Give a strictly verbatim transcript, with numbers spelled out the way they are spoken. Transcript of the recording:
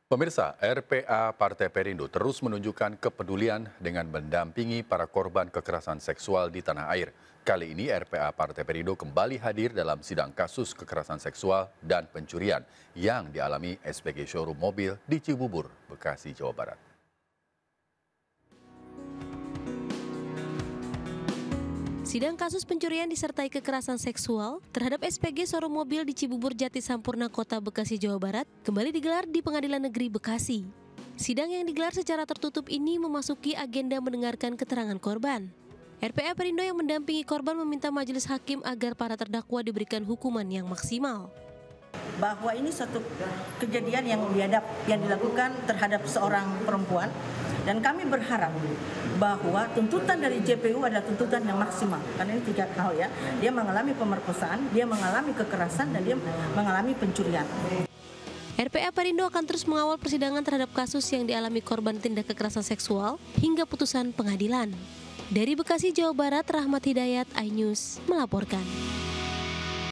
Pemirsa, R P A Partai Perindo terus menunjukkan kepedulian dengan mendampingi para korban kekerasan seksual di tanah air. Kali ini R P A Partai Perindo kembali hadir dalam sidang kasus kekerasan seksual dan pencurian yang dialami S P G Showroom Mobil di Cibubur, Bekasi, Jawa Barat. Sidang kasus pencurian disertai kekerasan seksual terhadap S P G Showroom Mobil di Cibubur Jati Sampurna, Kota Bekasi, Jawa Barat kembali digelar di Pengadilan Negeri Bekasi. Sidang yang digelar secara tertutup ini memasuki agenda mendengarkan keterangan korban. R P A Perindo yang mendampingi korban meminta majelis hakim agar para terdakwa diberikan hukuman yang maksimal. Bahwa ini satu kejadian yang biadab yang dilakukan terhadap seorang perempuan. Dan kami berharap bahwa tuntutan dari J P U adalah tuntutan yang maksimal. Karena ini tiga hal ya. Dia mengalami pemerkosaan, dia mengalami kekerasan, dan dia mengalami pencurian. R P A Perindo akan terus mengawal persidangan terhadap kasus yang dialami korban tindak kekerasan seksual hingga putusan pengadilan. Dari Bekasi, Jawa Barat, Rahmat Hidayat, iNews melaporkan.